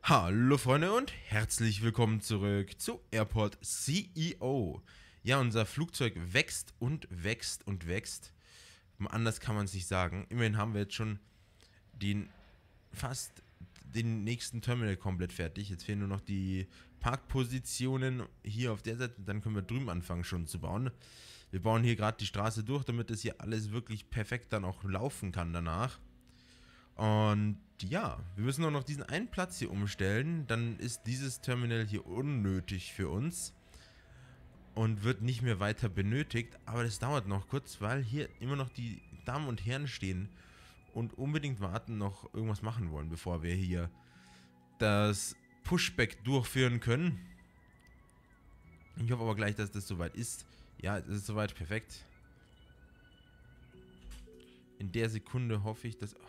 Hallo Freunde und herzlich willkommen zurück zu Airport CEO. Ja, unser Flugzeug wächst und wächst und wächst. Anders kann man es nicht sagen. Immerhin haben wir jetzt schon den fast den nächsten Terminal komplett fertig. Jetzt fehlen nur noch die Parkpositionen hier auf der Seite. Dann können wir drüben anfangen schon zu bauen. Wir bauen hier gerade die Straße durch, damit das hier alles wirklich perfekt dann auch laufen kann danach. Und ja, wir müssen nur noch diesen einen Platz hier umstellen. Dann ist dieses Terminal hier unnötig für uns und wird nicht mehr weiter benötigt. Aber das dauert noch kurz, weil hier immer noch die Damen und Herren stehen und unbedingt warten, noch irgendwas machen wollen, bevor wir hier das Pushback durchführen können. Ich hoffe aber gleich, dass das soweit ist. Ja, es ist soweit, perfekt. In der Sekunde hoffe ich, dass...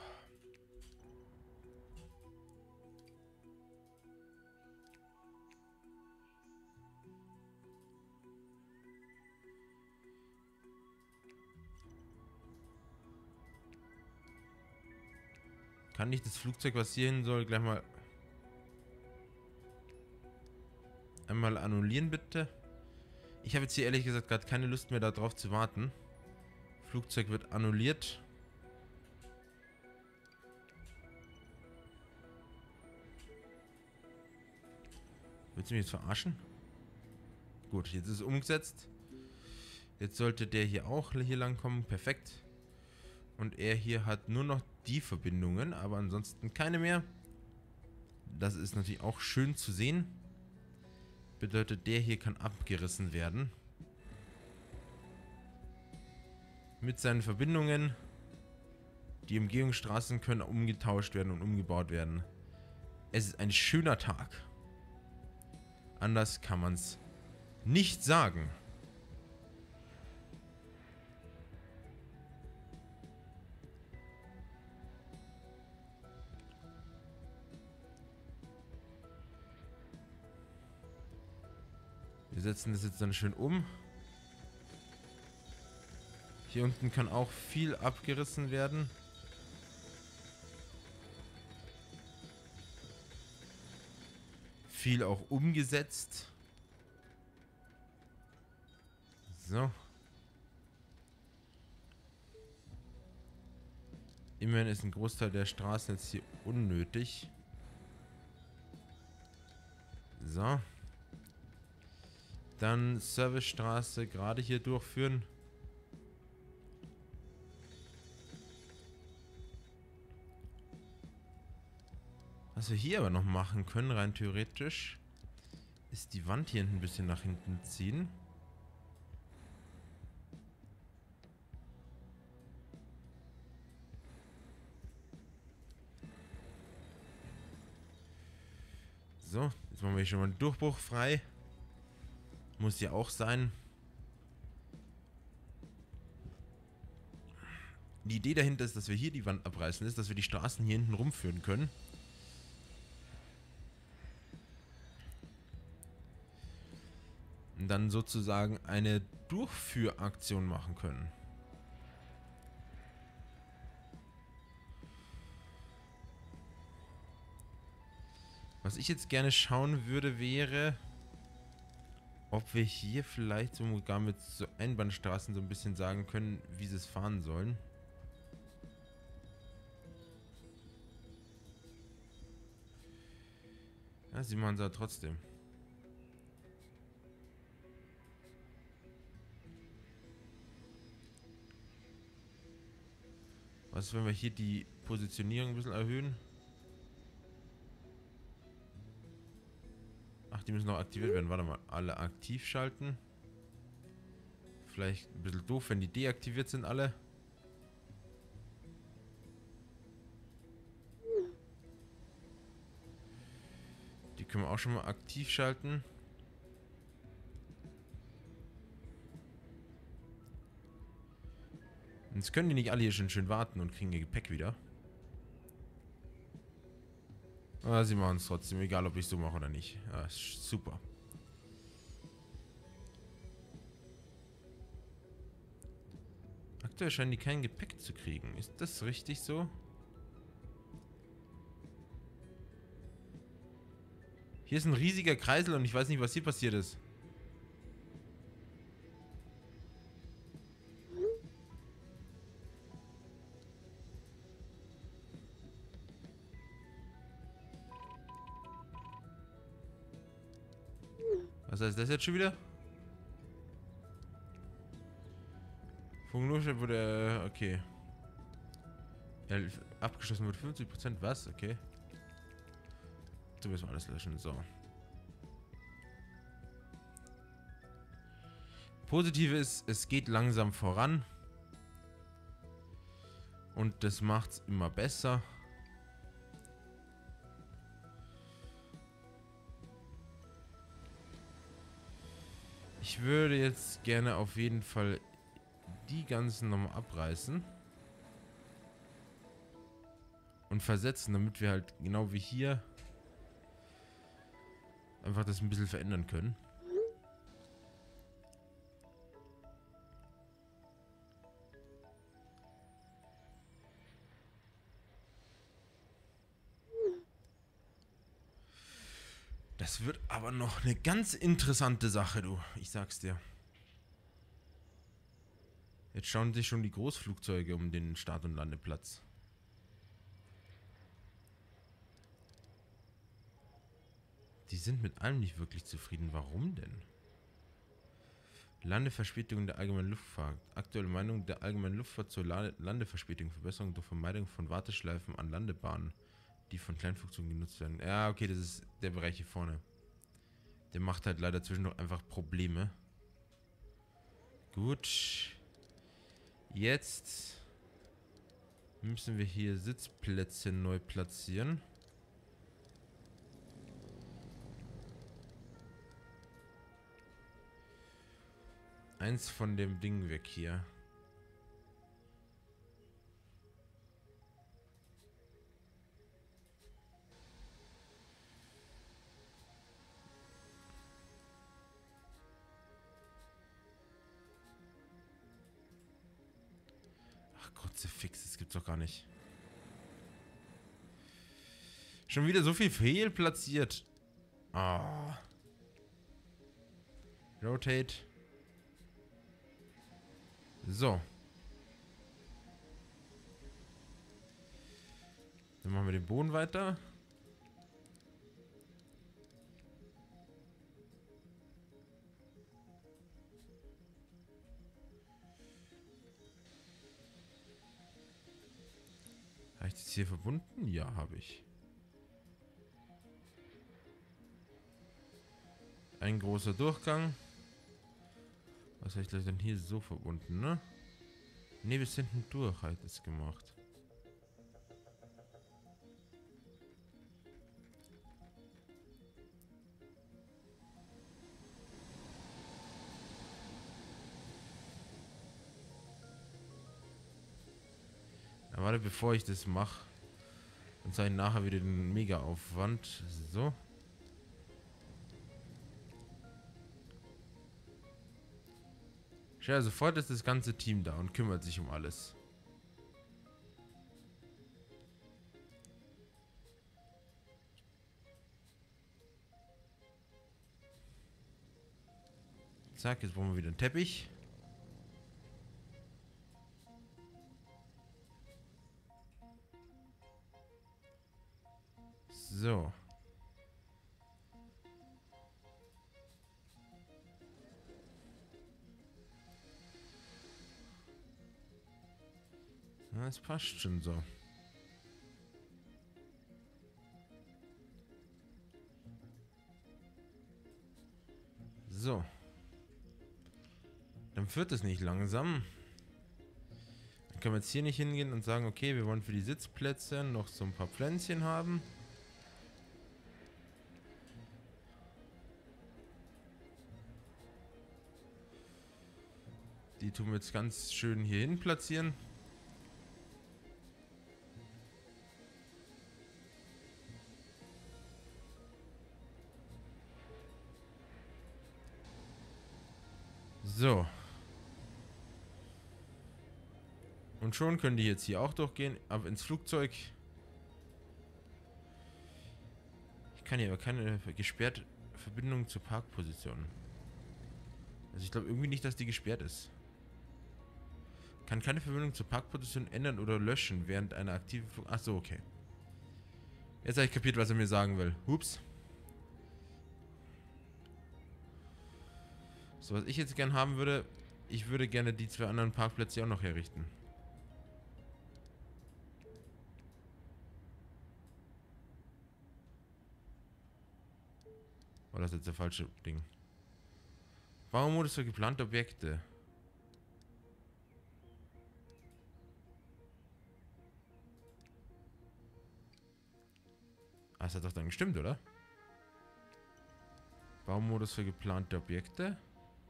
Kann ich das Flugzeug, was hier hin soll, gleich mal einmal annullieren, bitte? Ich habe jetzt hier ehrlich gesagt gerade keine Lust mehr darauf zu warten. Flugzeug wird annulliert. Willst du mich jetzt verarschen? Gut, jetzt ist es umgesetzt. Jetzt sollte der hier auch hier lang kommen. Perfekt. Und er hier hat nur noch die Verbindungen, aber ansonsten keine mehr. Das ist natürlich auch schön zu sehen. Bedeutet, der hier kann abgerissen werden. Mit seinen Verbindungen. Die Umgehungsstraßen können umgetauscht werden und umgebaut werden. Es ist ein schöner Tag. Anders kann man es nicht sagen. Wir setzen das jetzt dann schön um. Hier unten kann auch viel abgerissen werden. Viel auch umgesetzt. So. Immerhin ist ein Großteil der Straßen jetzt hier unnötig. So. Dann Servicestraße gerade hier durchführen. Was wir hier aber noch machen können, rein theoretisch, ist die Wand hier ein bisschen nach hinten ziehen. So, jetzt machen wir hier schon mal einen Durchbruch frei. Muss ja auch sein. Die Idee dahinter ist, dass wir hier die Wand abreißen, ist, dass wir die Straßen hier hinten rumführen können. Und dann sozusagen eine Durchführaktion machen können. Was ich jetzt gerne schauen würde, wäre, ob wir hier vielleicht sogar mit so Einbahnstraßen so ein bisschen sagen können, wie sie es fahren sollen. Ja, sie machen es ja trotzdem. Was, wenn wir hier die Positionierung ein bisschen erhöhen? Ach, die müssen noch aktiviert werden. Warte mal. Alle aktiv schalten. Vielleicht ein bisschen doof, wenn die deaktiviert sind alle. Die können wir auch schon mal aktiv schalten. Jetzt können die nicht alle hier schon schön warten und kriegen ihr Gepäck wieder. Aber sie machen es trotzdem, egal ob ich es so mache oder nicht. Ja, super. Aktuell scheinen die kein Gepäck zu kriegen. Ist das richtig so? Hier ist ein riesiger Kreisel und ich weiß nicht, was hier passiert ist. Was heißt das jetzt schon wieder? Funklohnstelle wurde... Okay. Ja, abgeschlossen wird 50%. Was? Okay. So müssen wir alles löschen. So. Positive ist, es geht langsam voran. Und das macht es immer besser. Ich würde jetzt gerne auf jeden Fall die ganzen nochmal abreißen. Und versetzen, damit wir halt genau wie hier einfach das ein bisschen verändern können. Das wird aber noch eine ganz interessante Sache, du. Ich sag's dir. Jetzt schauen sich schon die Großflugzeuge um den Start- und Landeplatz. Die sind mit allem nicht wirklich zufrieden. Warum denn? Landeverspätung der allgemeinen Luftfahrt. Aktuelle Meinung der allgemeinen Luftfahrt zur Landeverspätung. Verbesserung durch Vermeidung von Warteschleifen an Landebahnen, die von Kleinflugzeugen genutzt werden. Ja, okay, das ist der Bereich hier vorne. Der macht halt leider zwischendurch einfach Probleme. Gut. Jetzt müssen wir hier Sitzplätze neu platzieren. Eins von dem Ding weg hier. Ach Kruzifix, das gibt's doch gar nicht. Schon wieder so viel fehlplatziert. Ah. Rotate. So. Dann machen wir den Boden weiter. Habe ich das hier verbunden? Ja, habe ich. Ein großer Durchgang. Was habe ich gleich dann hier so verbunden, ne? Ne, bis hinten durch halt es gemacht. Na, warte, bevor ich das mache. Dann zeige ich nachher wieder den Mega-Aufwand. So. Ja, sofort ist das ganze Team da und kümmert sich um alles. Zack, jetzt brauchen wir wieder einen Teppich. So. Ja, das passt schon so. So. Dann führt es nicht langsam. Dann können wir jetzt hier nicht hingehen und sagen, okay, wir wollen für die Sitzplätze noch so ein paar Pflänzchen haben. Die tun wir jetzt ganz schön hier hin platzieren. So. Und schon können die jetzt hier auch durchgehen. Ab ins Flugzeug. Ich kann hier aber keine gesperrte Verbindung zur Parkposition. Also ich glaube irgendwie nicht, dass die gesperrt ist. Kann keine Verbindung zur Parkposition ändern oder löschen während einer aktiven Flug... Achso, okay. Jetzt habe ich kapiert, was er mir sagen will. Hups. So, was ich jetzt gern haben würde, ich würde gerne die 2 anderen Parkplätze auch noch herrichten. War das jetzt der falsche Ding? Baumodus für geplante Objekte. Ah, das hat doch dann gestimmt, oder? Baumodus für geplante Objekte.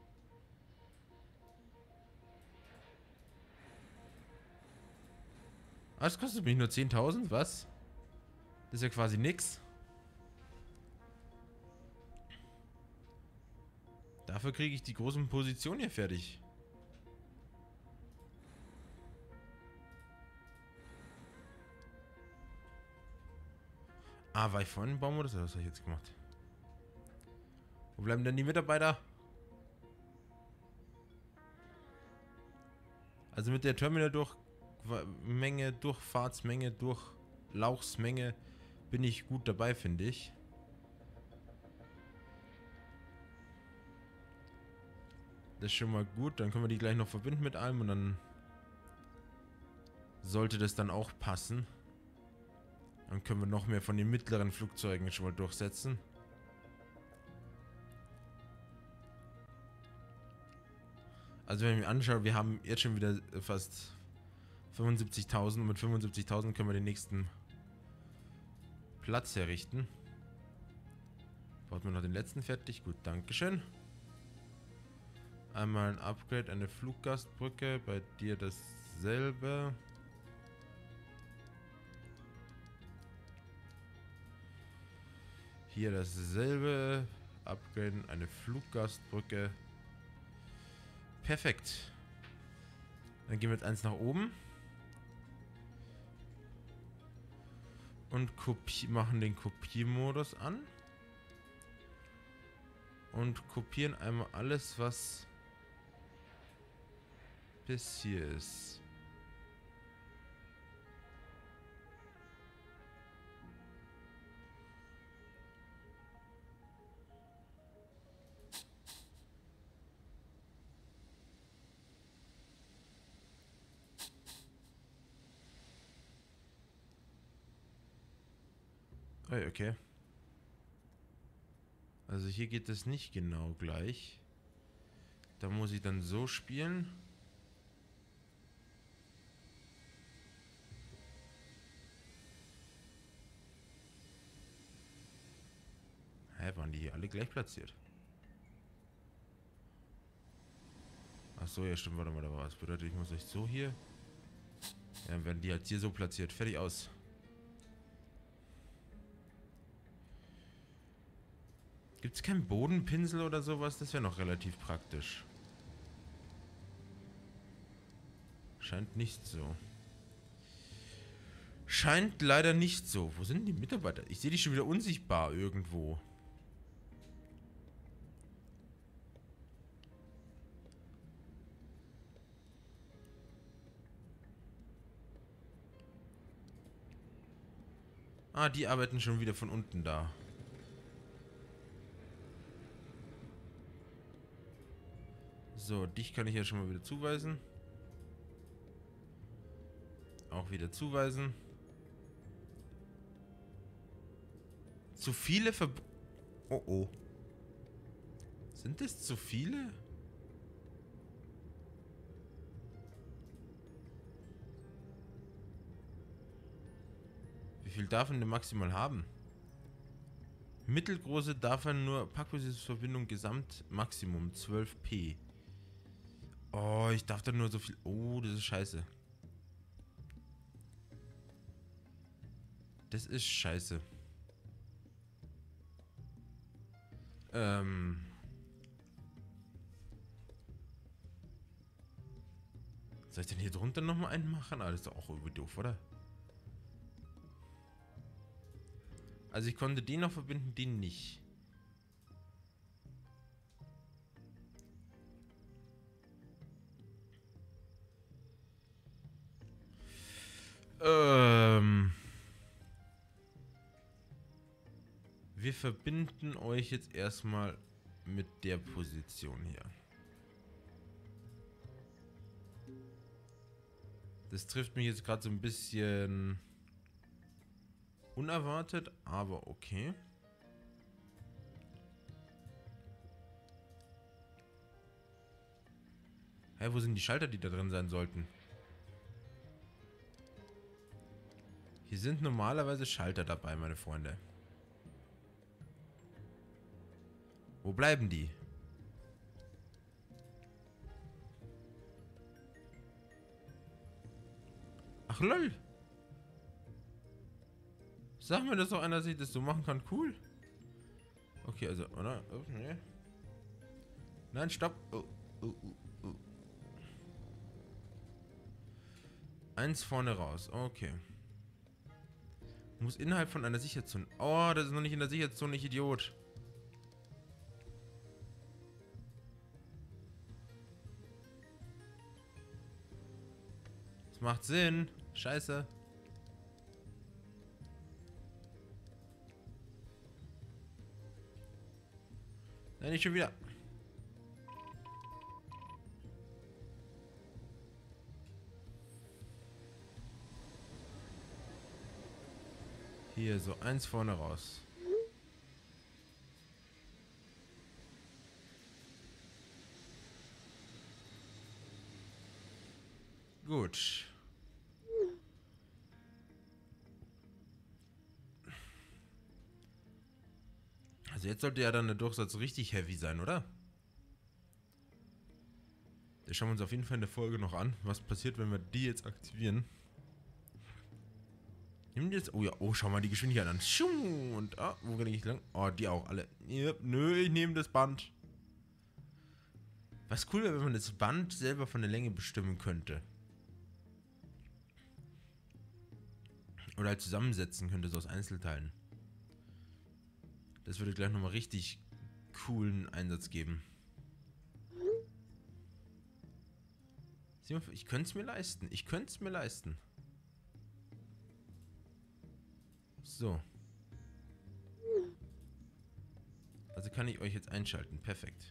Ah, das kostet mich nur 10.000, was? Das ist ja quasi nix. Dafür kriege ich die großen Positionen hier fertig. Ah, war ich vorhin im Baumodus oder was habe ich jetzt gemacht? Wo bleiben denn die Mitarbeiter? Also mit der Terminal-Menge, Durchfahrtsmenge, Durchlauchsmenge bin ich gut dabei, finde ich. Das ist schon mal gut. Dann können wir die gleich noch verbinden mit allem und dann sollte das dann auch passen. Dann können wir noch mehr von den mittleren Flugzeugen schon mal durchsetzen. Also wenn ich mir anschaue, wir haben jetzt schon wieder fast 75.000 und mit 75.000 können wir den nächsten Platz herrichten. Baut man noch den letzten fertig? Gut, dankeschön. Einmal ein Upgrade, eine Fluggastbrücke, bei dir dasselbe. Hier dasselbe. Upgraden, eine Fluggastbrücke. Perfekt. Dann gehen wir jetzt eins nach oben. Und machen den Kopiermodus an. Und kopieren einmal alles, was bis hier ist. Okay. Also hier geht es nicht genau gleich. Da muss ich dann so spielen. Hä, waren die hier alle gleich platziert? Ach so, ja stimmt, warte mal, da war was. Bedeutet, ich muss euch so hier... Ja, dann werden die halt hier so platziert. Fertig aus. Gibt es keinen Bodenpinsel oder sowas? Das wäre noch relativ praktisch. Scheint nicht so. Scheint leider nicht so. Wo sind die Mitarbeiter? Ich sehe die schon wieder unsichtbar irgendwo. Ah, die arbeiten schon wieder von unten da. So, dich kann ich ja schon mal wieder zuweisen. Auch wieder zuweisen. Zu viele Oh oh. Sind es zu viele? Wie viel darf man denn maximal haben? Mittelgroße darf man nur Parkpositionsverbindung Gesamt Maximum 12p. Oh, ich darf da nur so viel. Oh, das ist scheiße. Das ist scheiße. Soll ich denn hier drunter nochmal einen machen? Ah, das ist doch auch irgendwie doof, oder? Also ich konnte den noch verbinden, den nicht. Wir verbinden euch jetzt erstmal mit der Position hier. Das trifft mich jetzt gerade so ein bisschen unerwartet, aber okay. Hä, wo sind die Schalter, die da drin sein sollten? Hier sind normalerweise Schalter dabei, meine Freunde. Wo bleiben die? Ach lol. Sag mir das doch einer, dass ich das so machen kann. Cool. Okay, also, oder? Oh, nee. Nein, stopp. Oh, oh, oh, oh. Eins vorne raus. Okay. Muss innerhalb von einer Sicherheitszone. Oh, das ist noch nicht in der Sicherheitszone, ich Idiot. Das macht Sinn. Scheiße. Nein, nicht schon wieder. Hier, so eins vorne raus. Gut. Also jetzt sollte ja dann der Durchsatz richtig heavy sein, oder? Das schauen wir uns auf jeden Fall in der Folge noch an, was passiert, wenn wir die jetzt aktivieren. Nehmen die jetzt... Oh ja, oh, schau mal die Geschwindigkeit an. Schum, und, ah, wo gehe ich lang? Oh, die auch alle. Yep, nö, ich nehme das Band. Was cool wäre, wenn man das Band selber von der Länge bestimmen könnte. Oder halt zusammensetzen könnte, so aus Einzelteilen. Das würde gleich nochmal richtig coolen Einsatz geben. Ich könnte es mir leisten. Ich könnte es mir leisten. So. Also kann ich euch jetzt einschalten. Perfekt.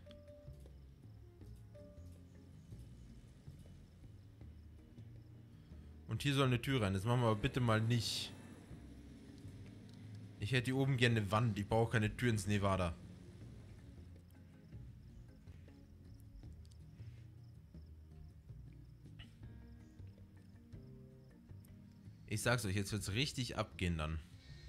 Und hier soll eine Tür rein. Das machen wir aber bitte mal nicht. Ich hätte hier oben gerne eine Wand. Ich brauche keine Tür ins Nevada. Ich sag's euch, jetzt wird's richtig abgehen dann.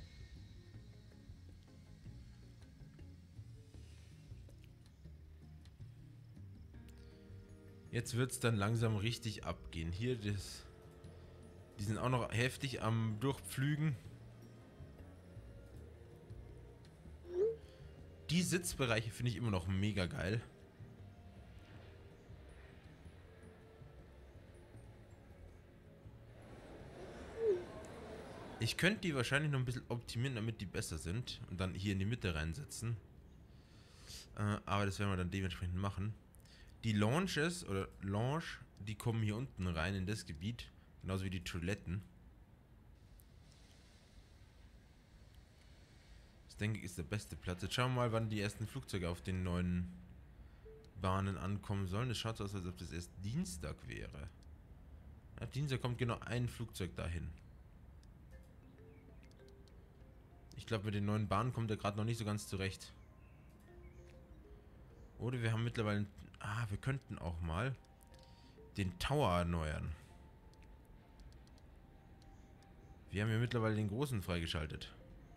Jetzt wird's dann langsam richtig abgehen. Hier, das... Die sind auch noch heftig am Durchpflügen. Die Sitzbereiche finde ich immer noch mega geil. Ich könnte die wahrscheinlich noch ein bisschen optimieren, damit die besser sind. Und dann hier in die Mitte reinsetzen. Aber das werden wir dann dementsprechend machen. Die Launches, oder Launch, die kommen hier unten rein in das Gebiet. Genauso wie die Toiletten. Das denke ich ist der beste Platz. Jetzt schauen wir mal, wann die ersten Flugzeuge auf den neuen Bahnen ankommen sollen. Es schaut so aus, als ob das erst Dienstag wäre. Ja, Dienstag kommt genau ein Flugzeug dahin. Ich glaube, mit den neuen Bahnen kommt er gerade noch nicht so ganz zurecht. Oder wir haben mittlerweile... Ah, wir könnten auch mal den Tower erneuern. Wir haben ja mittlerweile den großen freigeschaltet.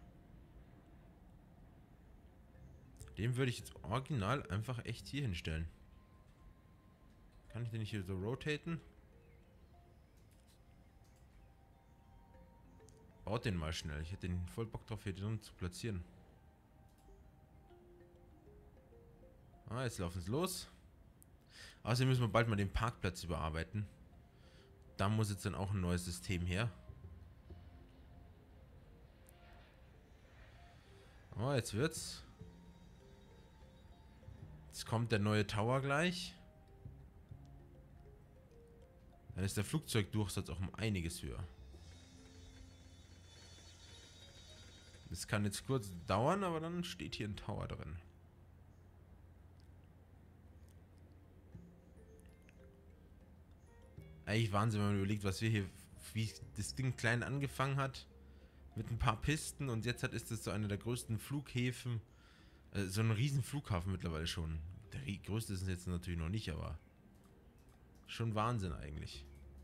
Den würde ich jetzt original einfach echt hier hinstellen. Kann ich den nicht hier so rotaten? Baut den mal schnell. Ich hätte den voll Bock drauf, hier drin zu platzieren. Ah, jetzt laufen es los. Außerdem müssen wir bald mal den Parkplatz überarbeiten. Da muss jetzt dann auch ein neues System her. Oh, jetzt wird's. Jetzt kommt der neue Tower gleich. Dann ist der Flugzeugdurchsatz auch um einiges höher. Das kann jetzt kurz dauern, aber dann steht hier ein Tower drin. Eigentlich Wahnsinn, wenn man überlegt, was wir hier, wie das Ding klein angefangen hat. Mit ein paar Pisten und jetzt ist es so einer der größten Flughäfen. So ein riesen Flughafen mittlerweile schon. Der größte ist es jetzt natürlich noch nicht, aber schon Wahnsinn eigentlich.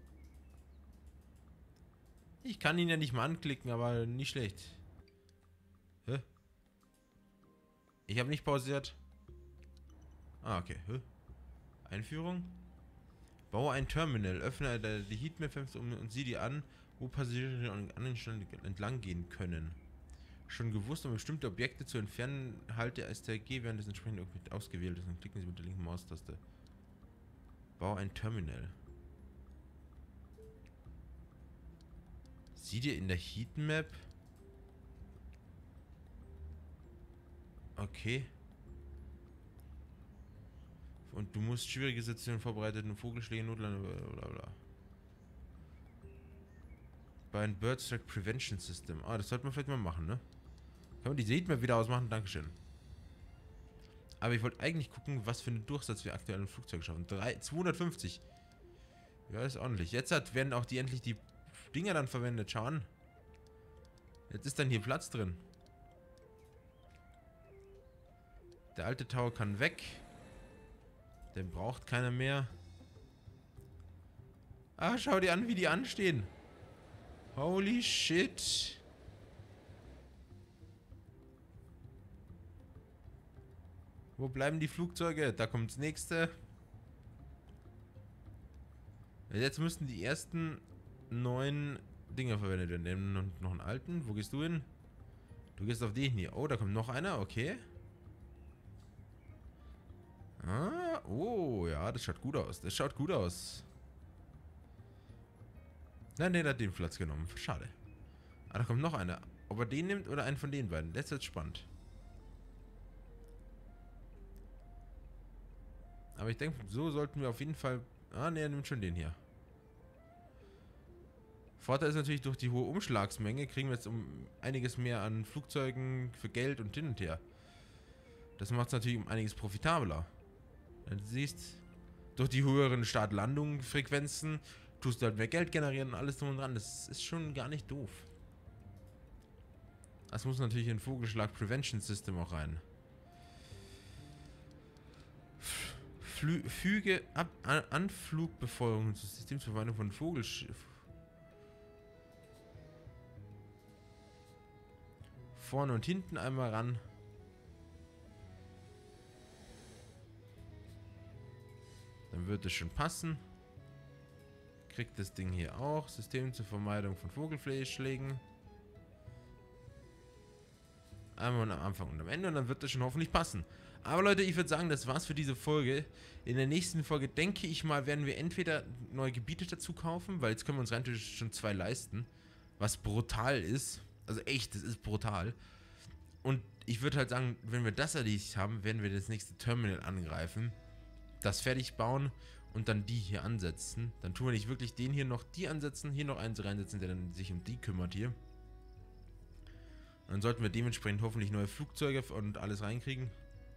Ich kann ihn ja nicht mal anklicken, aber nicht schlecht. Hä? Ich habe nicht pausiert. Ah, okay. Hä? Einführung? Baue ein Terminal. Öffne die Heatmap und sieh dir an, wo Passagiere an anderen Stellen entlang gehen können. Schon gewusst, um bestimmte Objekte zu entfernen, halte STRG während das entsprechende Objekt ausgewählt ist und klicken Sie mit der linken Maustaste. Baue ein Terminal. Sieh dir in der Heatmap. Okay. Und du musst schwierige Situationen vorbereiten, Vogelschläge, Notlande, bla bla. Bei einem Birdstrike Prevention System. Ah, das sollte man vielleicht mal machen, ne? Können wir die Heatmap wieder ausmachen? Dankeschön. Aber ich wollte eigentlich gucken, was für einen Durchsatz wir aktuell im Flugzeug schaffen. 250. Ja, ist ordentlich. Jetzt werden auch endlich die Dinger dann verwendet. Schau an. Jetzt ist dann hier Platz drin. Der alte Tower kann weg. Den braucht keiner mehr. Ah, schau dir an, wie die anstehen. Holy shit. Wo bleiben die Flugzeuge? Da kommt das nächste. Jetzt müssten die ersten 9 Dinger verwendet werden. Nehmen noch einen alten. Wo gehst du hin? Du gehst auf den hier. Oh, da kommt noch einer. Okay. Ah, oh, ja, das schaut gut aus. Das schaut gut aus. Nein, der hat den Platz genommen. Schade. Ah, da kommt noch einer. Ob er den nimmt oder einen von den beiden. Das wird spannend. Aber ich denke, so sollten wir auf jeden Fall... Ah, ne, er nimmt schon den hier. Vorteil ist natürlich, durch die hohe Umschlagsmenge kriegen wir jetzt um einiges mehr an Flugzeugen für Geld und hin und her. Das macht es natürlich um einiges profitabler. Du siehst, durch die höheren Start-Landung-Frequenzen tust du halt mehr Geld generieren und alles drum und dran. Das ist schon gar nicht doof. Das muss natürlich in Vogelschlag Prevention System auch rein. Füge Anflugbefeuerung zum System zur Verwaltung von Vogelschiff. Vorne und hinten einmal ran. Dann wird es schon passen. Kriegt das Ding hier auch. System zur Vermeidung von Vogelschlägen. Einmal am Anfang und am Ende und dann wird das schon hoffentlich passen. Aber Leute, ich würde sagen, das war's für diese Folge. In der nächsten Folge, denke ich mal, werden wir entweder neue Gebiete dazu kaufen, weil jetzt können wir uns rein theoretisch schon 2 leisten. Was brutal ist. Also echt, das ist brutal. Und ich würde halt sagen, wenn wir das erledigt haben, werden wir das nächste Terminal angreifen. Das fertig bauen und dann die hier ansetzen. Dann tun wir nicht wirklich den hier noch die ansetzen, hier noch eins reinsetzen, der dann sich um die kümmert hier. Dann sollten wir dementsprechend hoffentlich neue Flugzeuge und alles reinkriegen.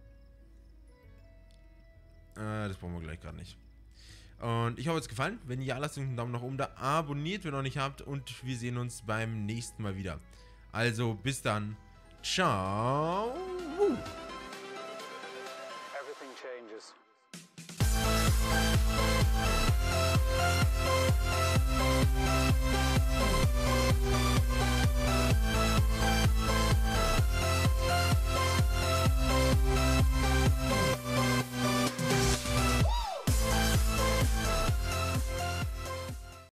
Das brauchen wir gleich gerade nicht. Und ich hoffe, es hat gefallen. Wenn ja, lasst uns einen Daumen nach oben da. Abonniert, wenn ihr noch nicht habt. Und wir sehen uns beim nächsten Mal wieder. Also, bis dann. Ciao. Everything changes.